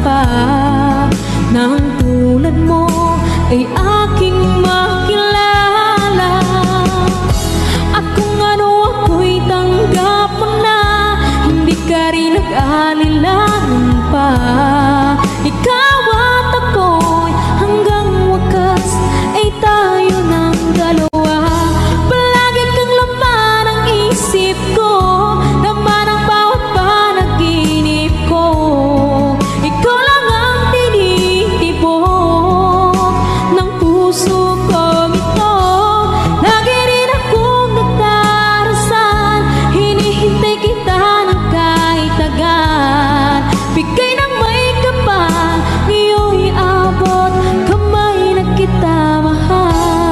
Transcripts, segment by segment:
pa nang tulad mo ay aking makilala. At kung ano ako'y tanggap mo na, hindi ka rin nag-alilangan pa. Ikaw at ako'y hanggang wakas ay tayo ng dalawa. Palagi kang laman ang isip ko, laman ang bawat panaginip ko. Ikaw lang ang tinitibok ng puso kong ito. Lagi rin akong nagdarasal, hinihintay kita ng kahit tagal. Bigay ng may kapal, ngayon'y abot kamay na kita mahal.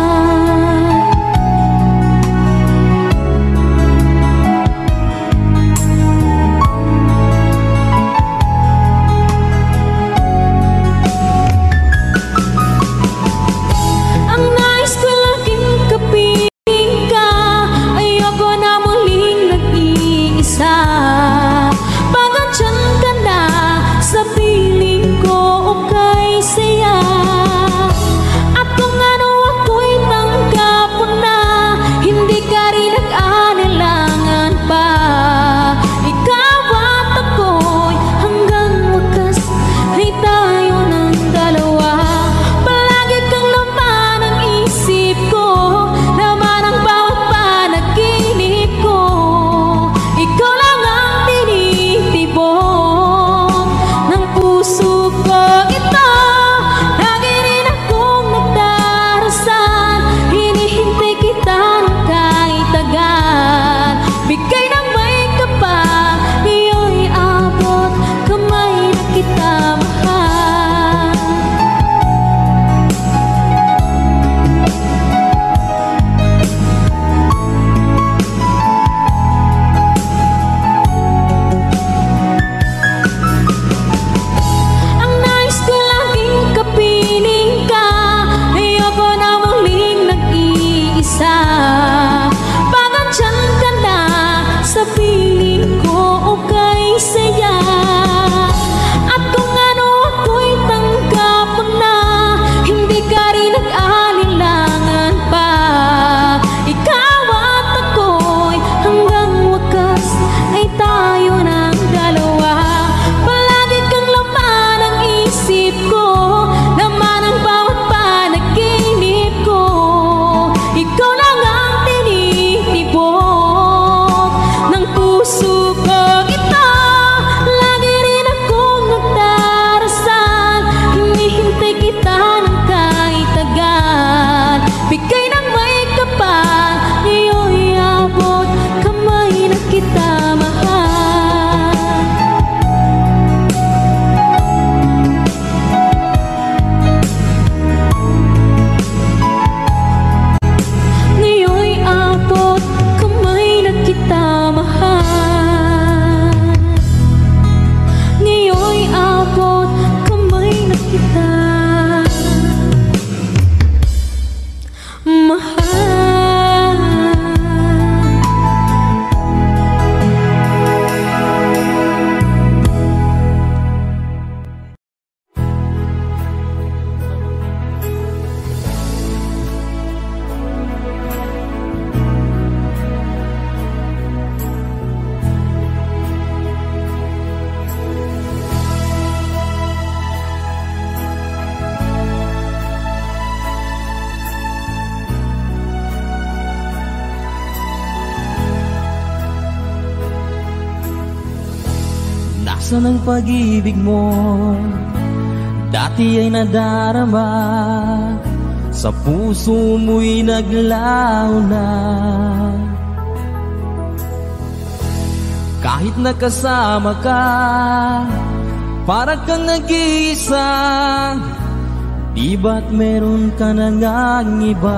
Ang nais ko laging kapiling ka, ayoko na muling nag-iisa. Pag andyan ka na sa piling ko, okay saya. At kung ano ako'y tanggap mo na, hindi ka rin nag-anilangan pa. Ikaw at ako'y hanggang wakas ay tayo ng dalawa. Palagi kang laman ang isip ko, laman ang bawat panaginip ko. Ikaw lang ang tinitibok ng puso ko ito. Lagi rin akong nagdarasal, hinihintay kita ng kahit tagal. Bigay ng may kapal, ngayon'y abot kamay na kita mahal. Ang nais ko laging kapiling ka, ayoko na muling nag-iisa. Pag andyan ka na sa piling ko, okay saya. At kung ano ako'y tanggap mo na, hindi ka rin nag-alilangan pa. Ikaw at ako'y hanggang wakas ay tayo ng dalawa. Palagi kang laman ang isip ko, laman ang bawat panaginip ko. Ikaw lang ang tinitibok ng puso ko ito. Lagi rin akong nagdarasal, hinihintay kita ng kahit tagal. Bigay ng may kapal, ngayon'y abot kamay na kita mahal. Ngayon'y abot kamay na kita mahal. Ngayon'y abot kamay na kita mahal. Nasaan ang pag-ibig mo? Dati ay nadarama, sa puso mo'y naglaho na. Kahit nakasama ka, para kang nag-iisa. Di ba't meron ka na ngang iba?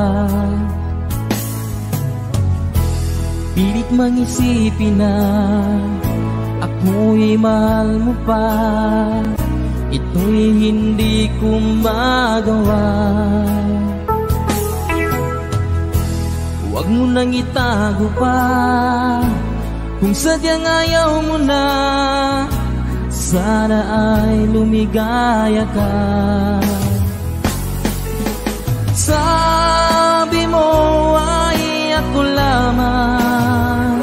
Pilit mang isipin na ako'y mahal mo pa. Ito'y hindi ko magawa. Huwag mo nang itago pa, kung sadyang ayaw mo na. sana ay lumigaya ka. Sabi mo ay ako lamang,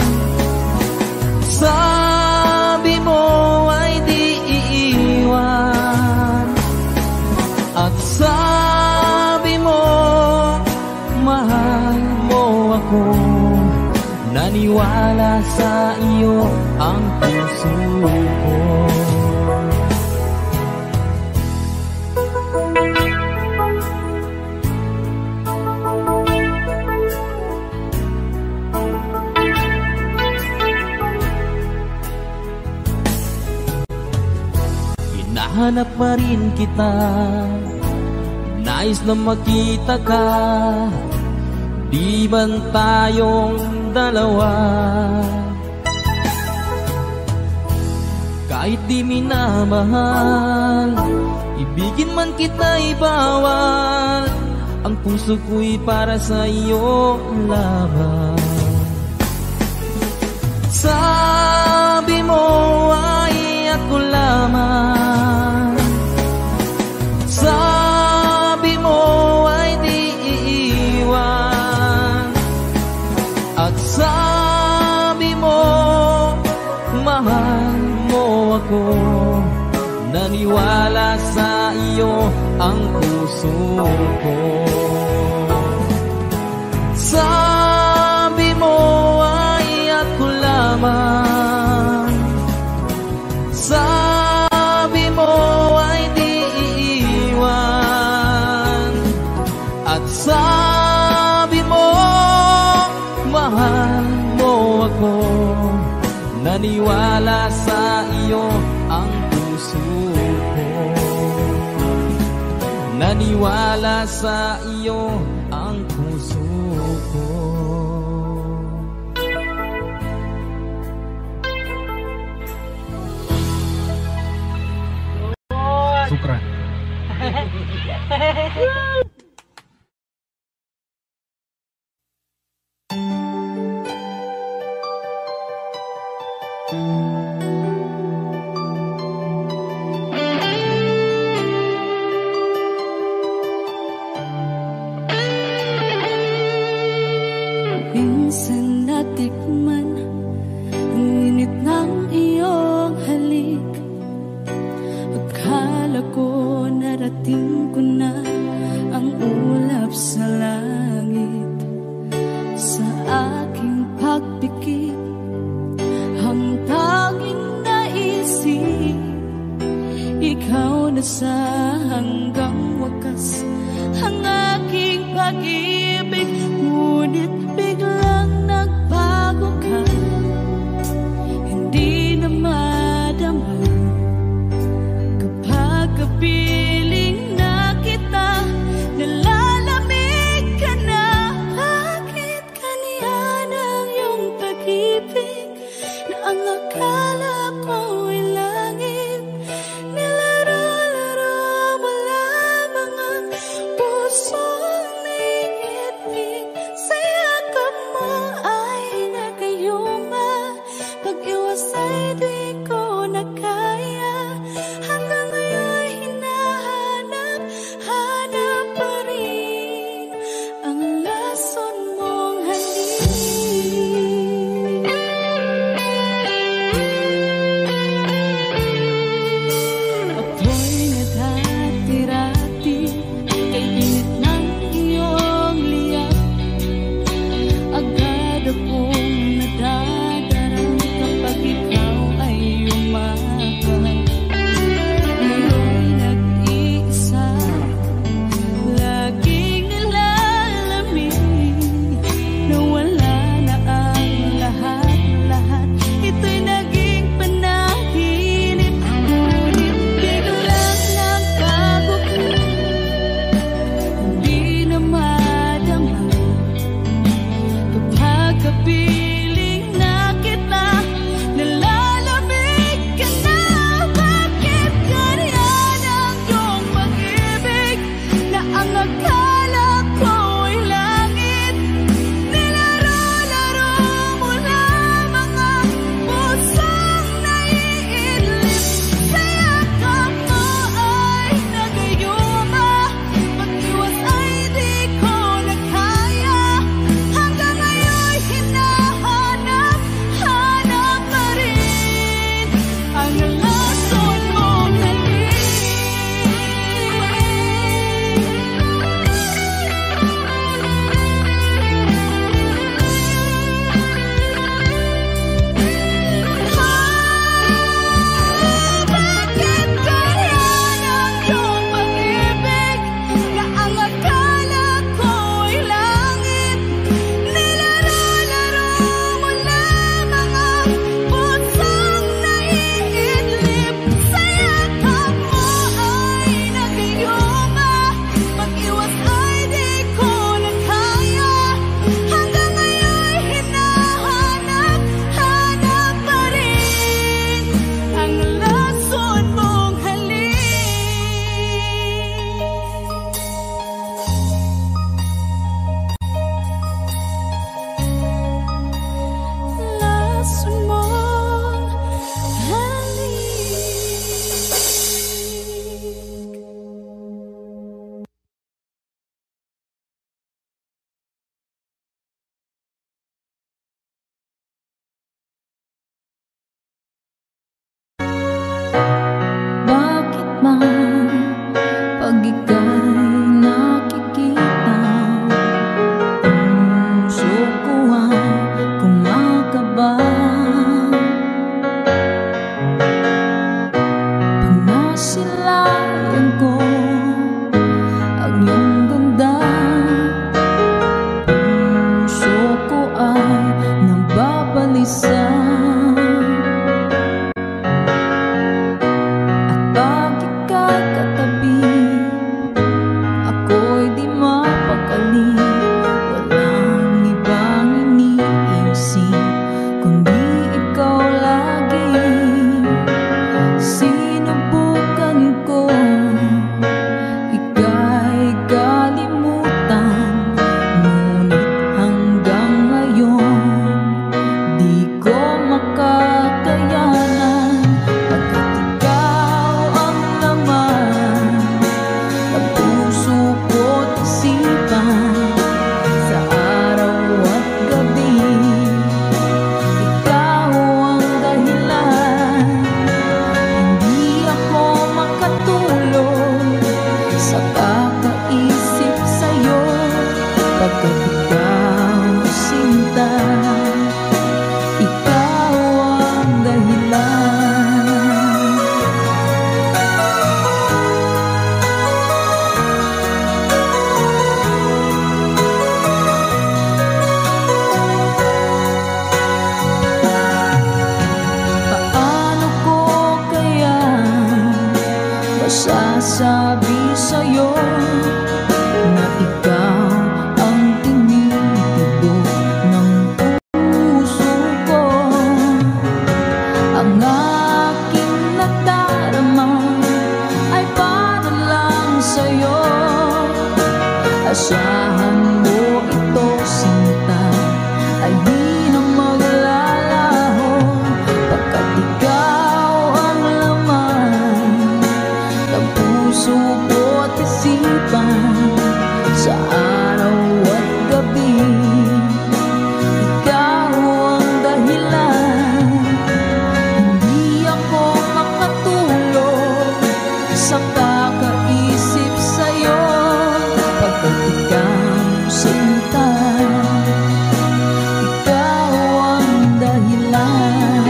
sabi mo ay di iiwan, at sabi mo mahal mo ako. Naniwala sa iyo ang puso ko. Hinahanap pa rin kita, nais na makita ka. Di man tayong dalawa, kahit di minamahal, ibigin man kita'y bawal. Ang puso ko'y para sa iyo lamang. Sabi mo ay ako lamang, sabi mo ay di iiwan, at sabi mo mahal mo ako. Naniwala sa iyo ang puso ko. Sabi mo ay ako lamang, sabi mo ay di iiwan, at sabi mo mahal mo ako. Naniwala sa iyo ang puso ko. Naniwala sa iyo ang puso ko. Sukran. Minsan natikman ang init ng iyong halik. Akala ko narating ko na ang ulap sa langit. Sa aking pagpikit, ang tanging naisip, ikaw na sa hanggang wakas ang aking pag-ibig. Ngunit biglang nagbago ka, hindi na madama. Kapag kapiling na kita, nalalamig ka na. Bakit kaniyan ang iyong pag-ibig na ang akala ko'y langit? Nilaro-laro mo lamang ang pusong naiibig sa yakap mo. Masilayan ko ang iyong ganda. Puso ko ay nababalisa. At pag ika'y katabi, ako'y di mapakali. Walang ibang iniisip kundi ikaw lagi. Sinubukan ko ika'y kalimutan, ngunit hanggang ngayon di ko makakayanan. Pagkat ikaw ang laman ng puso ko't isipan, sa araw at gabi ikaw ang dahilan. Hindi ako makatulog sa kakaisip sa'yo, pagkat ikaw sinta, ikaw ang dahilan. Paano ko kaya masasabi sa'yo na ikaw ang tinitibok ng puso ko? Ang aking nadarama ay para lang sa'yo. Asahan mo ito, sinta, ay di na maglalaho, pagkat ikaw ang laman ng puso ko't isipan, sa araw at gabi ikaw ang dahilan. Hindi ako makatulog sa kakaisip sa'yo, pagkat ikaw sinta, ikaw ang dahilan.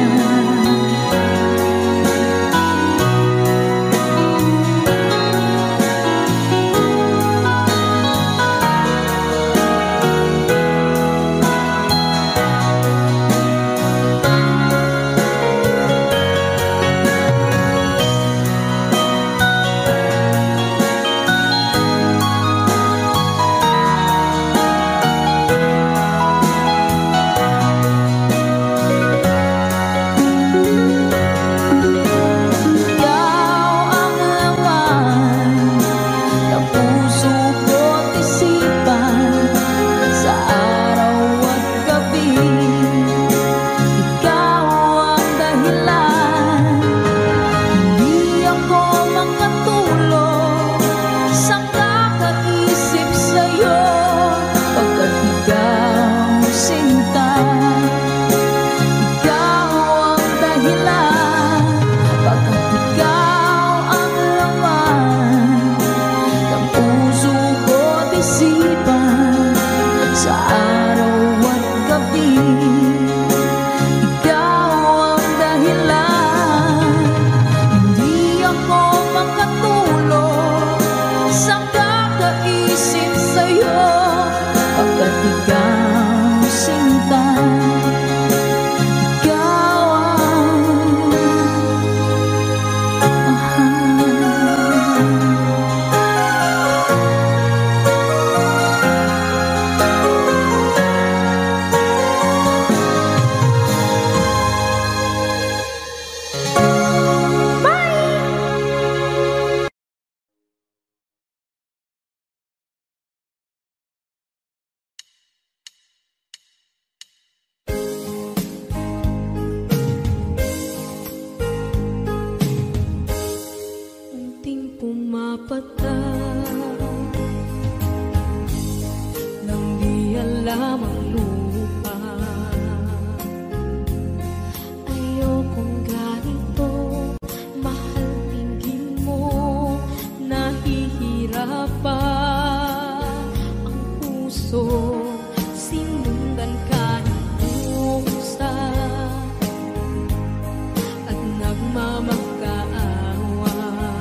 nagmamakaawa.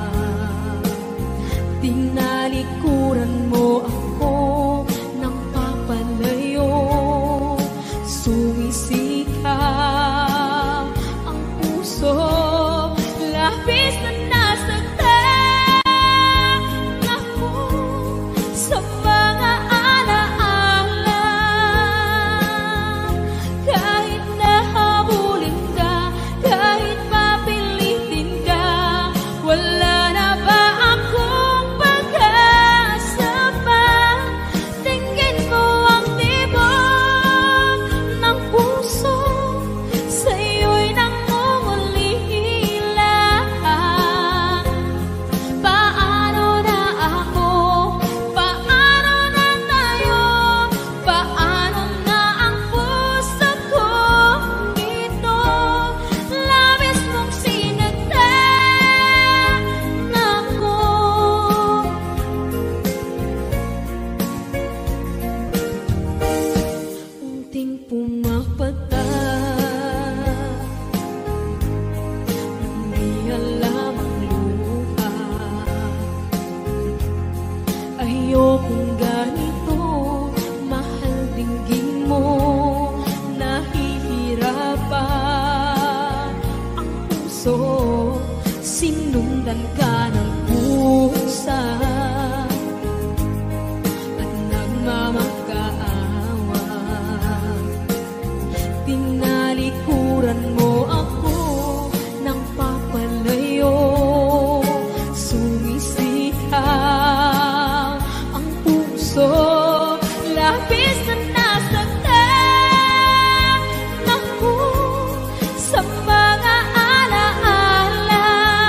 Tinalikuran mo ako nang papalayo. Sumisikap ang puso, labis na nasaktan ako sa mga alaala. Kahit nahabulin ka, kahit papilitin ka, wala na ba akong pag-asa pa? Tingin mo ang tibok ng puso, sa'yo'y nangungulila. Paano na ako? Paano na tayo? Paano na ang puso kong ito? Labis mong sinagtan ako. Unting pumapata, hindi alam ang luha. Ayokong ganito, mahal dinggin mo. Nahihirapan ang puso, sinundan ka ng pusa at nagmamakaawa. Tinalikuran mo ako nang papalayo. Sumisikap ang puso, labis na nasaktan ako sa mga alaala.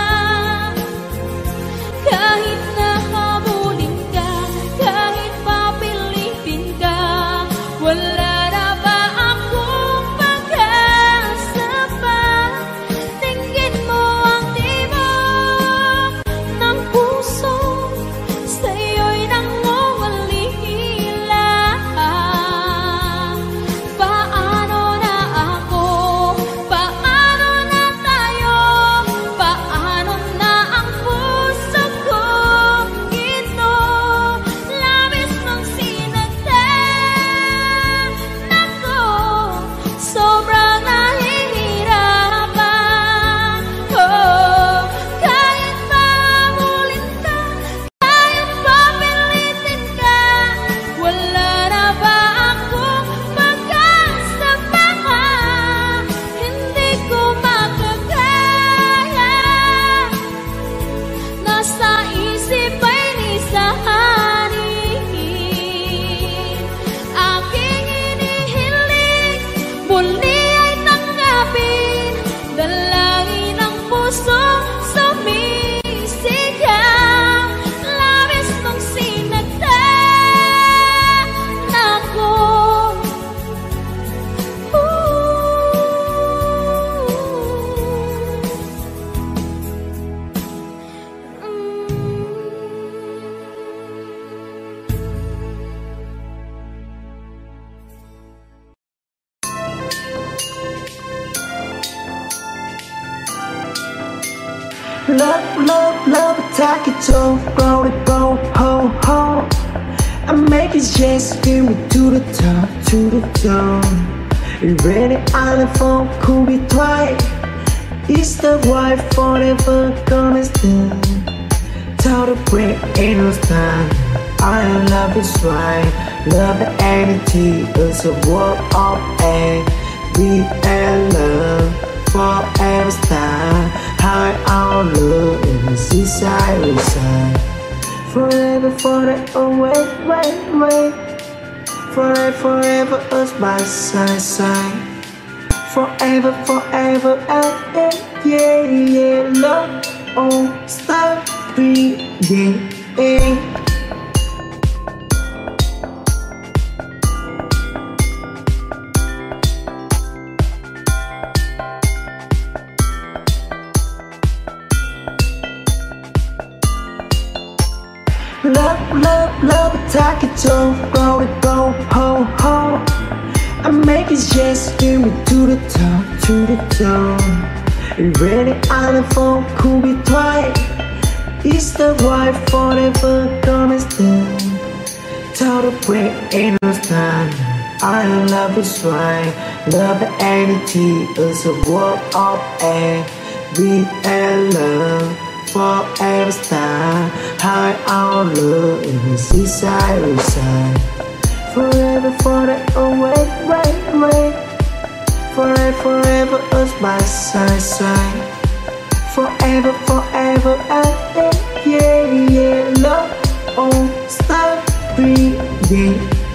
Kahit nahabulin ka, kahit papilitin ka, wala na ba akong pag-asa pa? Tingin mo ang tibok ng puso, sa'yo'y nangungulila. Paano na ako? Paano na tayo? Paano na ang puso kong ito? Labis mong sinagtan ako, sobrang nahihirapan. Oh, kahit mahabulin ka, kahit papilitin ka, wala na ba akong pag-asa pa? Hindi ko makakaya, nasa isip ay nisahanin. Aking inihiling, muli ay tanggapin, dalangin ng puso sumisigaw. Labis mong sinagtan ako. Love, love, love, attack it so go to go, ho, ho. I make it just give me to the top, to the top. Ready island phone could be twice. It's the wife forever gonna stand. Tell the break ain't no time. I love is right. Love the energy is a world of air. We and love forever style. High our love in the seaside inside. Forever, forever, oh wait, wait, wait. Forever, forever, us by side, side. Forever, forever, yeah, yeah, yeah. Love, oh, stop, breathing, yeah. Love, love, love, attack it so go to go, ho, ho. I make it just give me to the top, to the top. Ready island phone could be twice. It's She's the wife forever gonna stand. Tell the break ain't no stand. I love is right. Love and tears a world of air. We and love forever stand. High our love in the seaside we side. Forever, forever, wait, wait, wait. Forever, forever, us by side, side. Forever, forever, yeah, yeah, love, oh, stop breathing.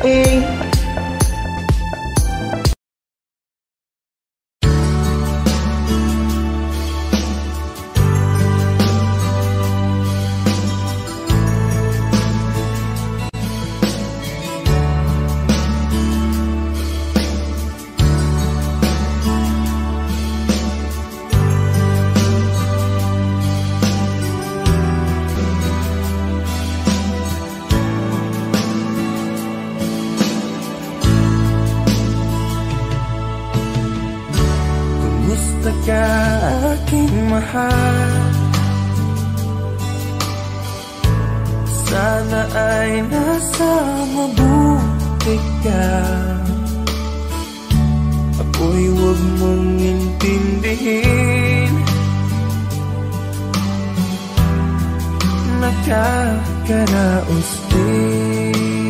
Kumusta ka aking mahal? Sana ay nasa mabuti ka. Ako'y huwag mong intindihin. Nakakaraos din.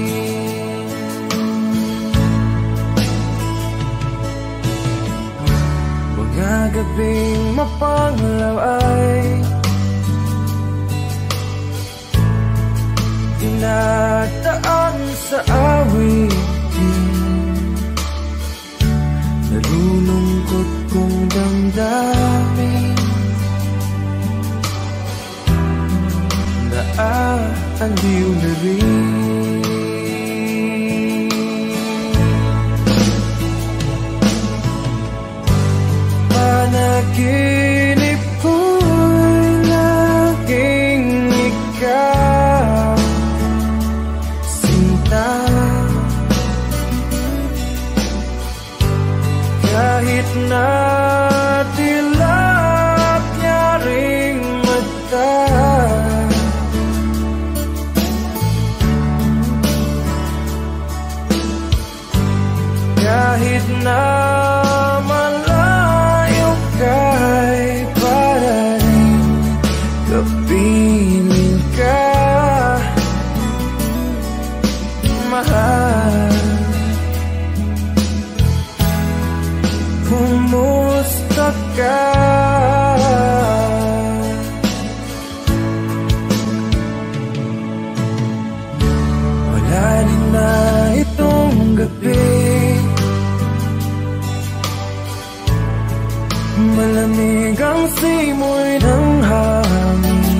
Mga gabing mapanglaw ay tinataan sa awitin. Nalulungkot kong damdamin. Naaaliw na rin. Panaginip ko'y laging ikaw, sinta. Kahit na dilap niya ring mata, kahit na kay para rin kapiling ka, mahal. Kumusta ka? Wala din na itong gabi. Malamig ang simoy ng hangin.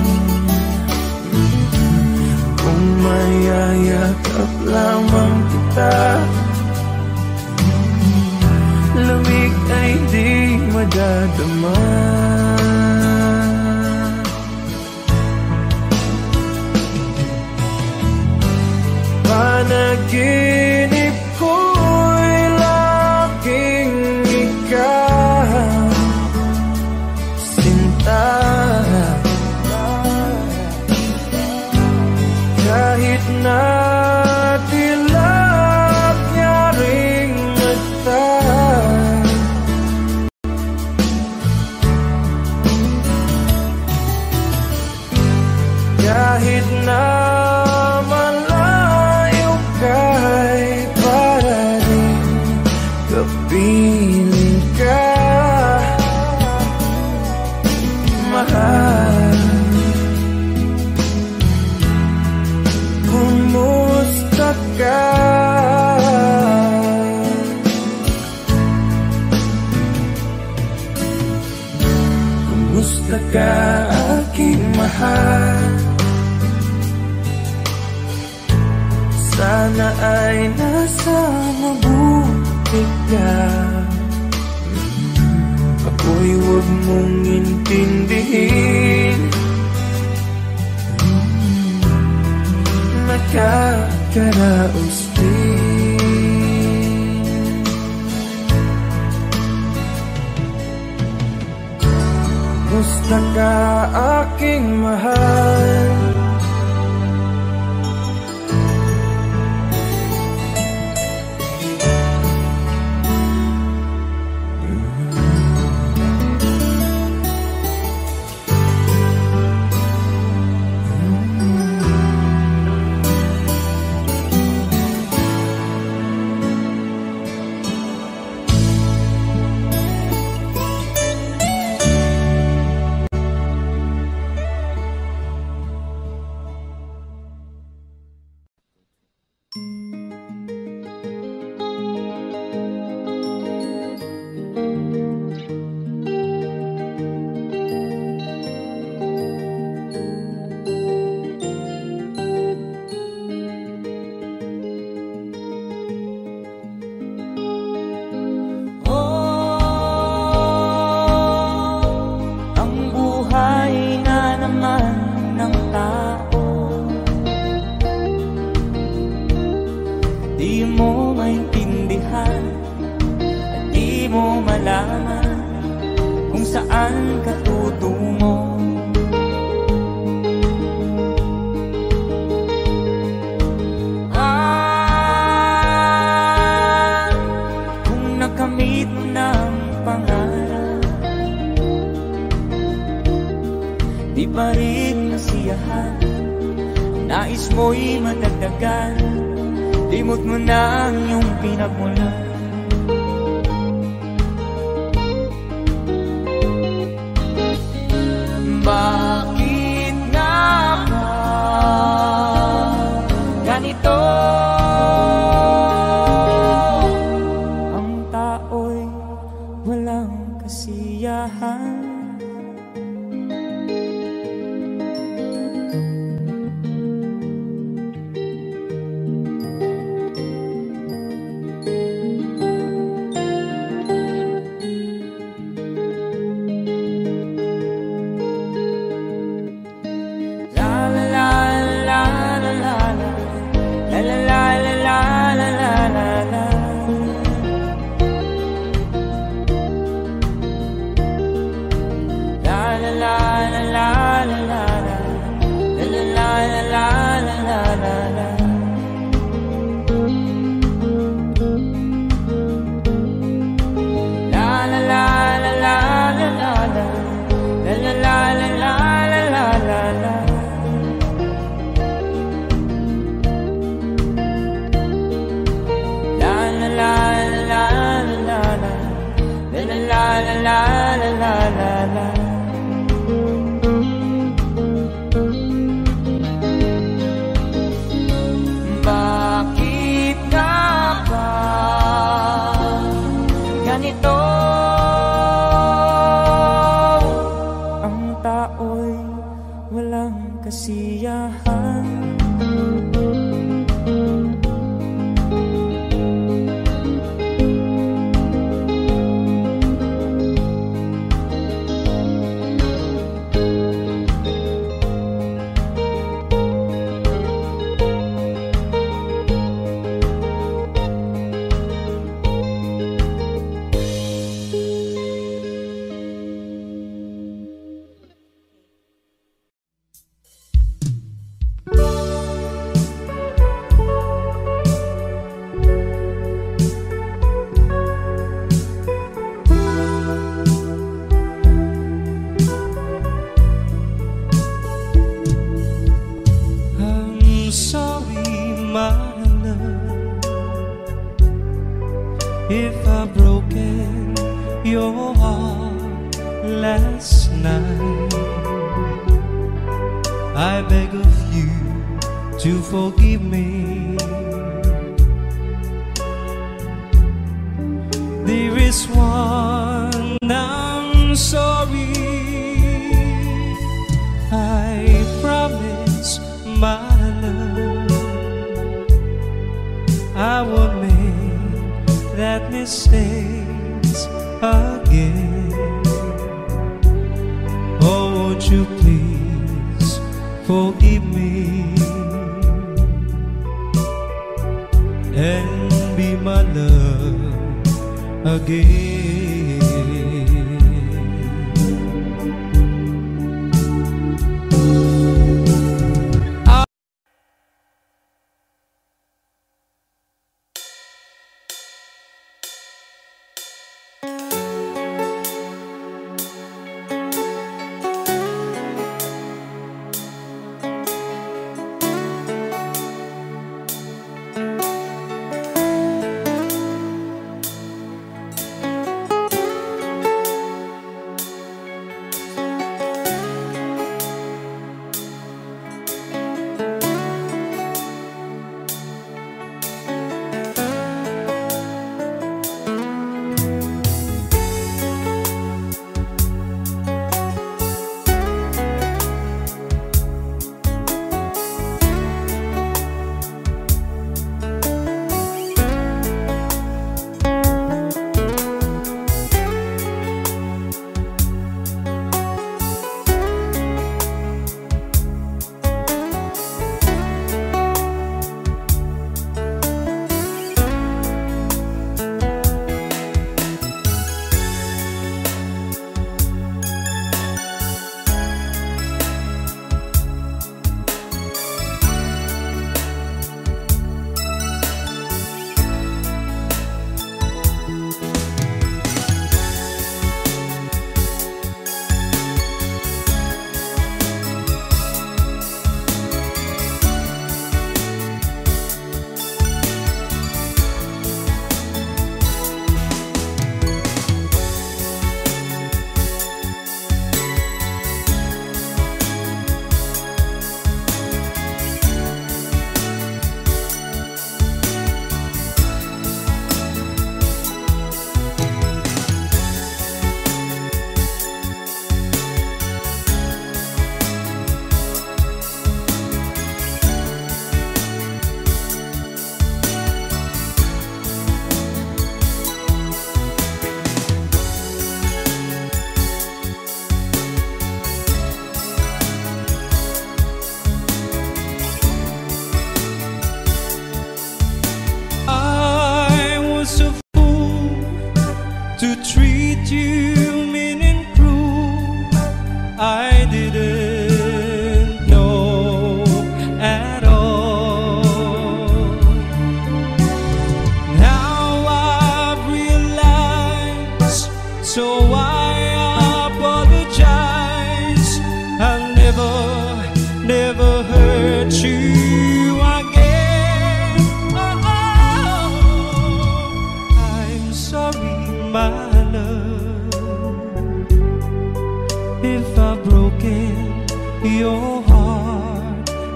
Kung mayayakap lamang kita, lamig ay di madadama. Panaginip ko'y laging ikaw, kahit na dilap niya ring mata, kahit na malayo ka'y para rin kapiling ka, mahal. Kumusta ka? Kumusta ka aking mahal? Sana ay nasa mabuti ka. Ako'y huwag mong intindihin. Nakakaraos din. Kumusta ka aking mahal? nais mo'y madagdagan. Limot mo na ang iyong pinagmulan. Bakit nga ba ganito? Ang tao'y walang kasiyahan. Bakit nga ba ganito? Ang tao'y walang kasiyahan. I'm sorry, my love, if I've broken your heart last night. I beg of you to forgive me. There is one I'm sorry. I promise, my love, I won't make that mistake again. Oh, won't you please forgive me and be my love again.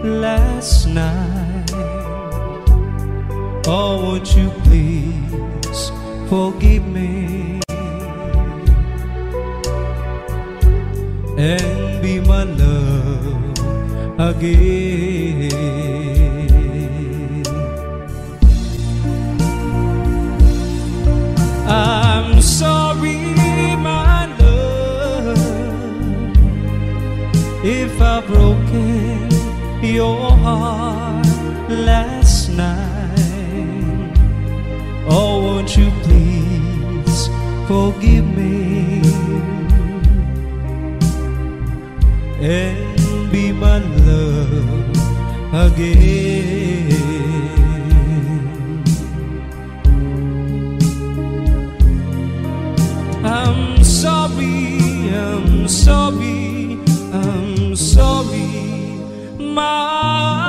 last night. Oh, won't you please forgive me and be my love again. I'm sorry, my love, if I've broken your heart last night. Oh, won't you please forgive me and be my love again. I'm sorry, I'm sorry, I'm sorry, my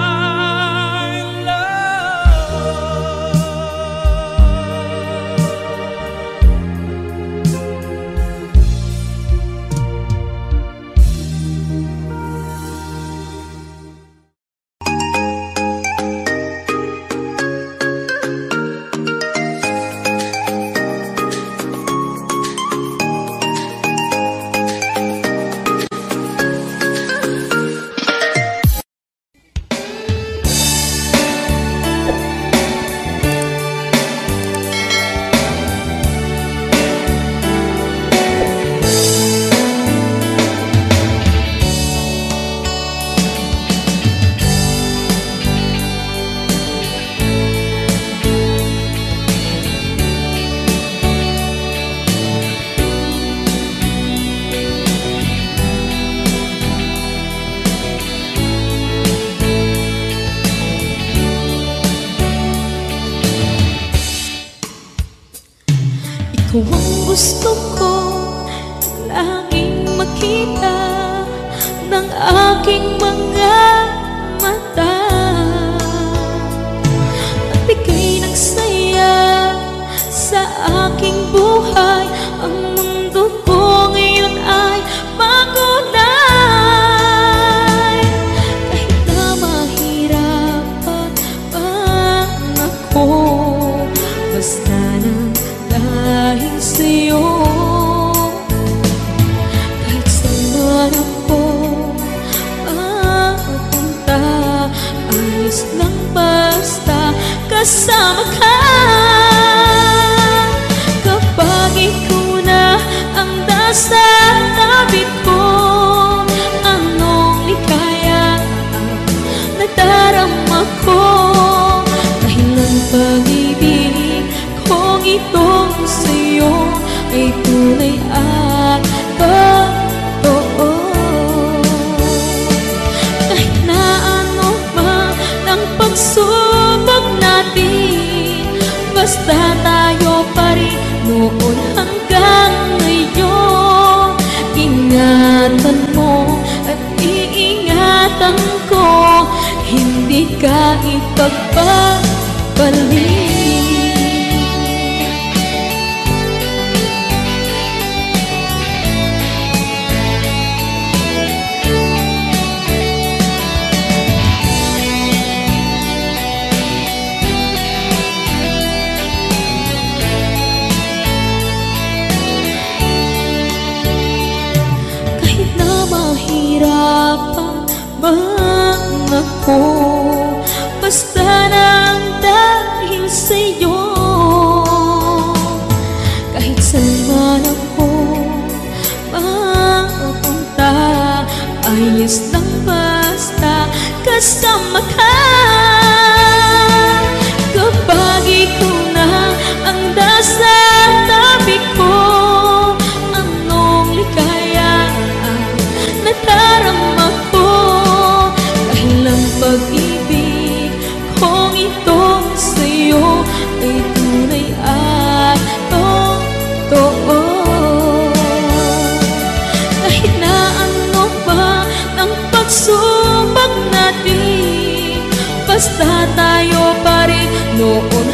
Ikaw ang gusto ko laging makita ng aking mga mata, at ika'y nagsaya sa aking buhay. Ang mundo ko ngayon ay makulay. Kahit na mahirapan man ako, basta nang dahil sa'yo. Kahit saan ako mapunta, ayos lang basta kasama ka. Kapag ikaw na ang nasa tabi ko, anong likaya nadarama ko. Dahil ang pag-ibig kong itong sa'yo ay tunay at totoo. Kahit na ano man ang pagsubok natin, basta tayo pa rin noon hanggang ngayon. Ingatan mo at iingatan ko, hindi ka ipagpapalik. Mahirapan man ako, basta nang dahil sa'yo. Kahit saan man ako mapunta, ayos lang basta kasama ka. Kapag ikaw na ang nasa tabi ko, anong likaya nadarama ko. Dahil ang pag-ibig kong itong sa'yo ay tunay at totoo. Kahit na ano pa ang pagsubok natin, basta tayo pa rin noon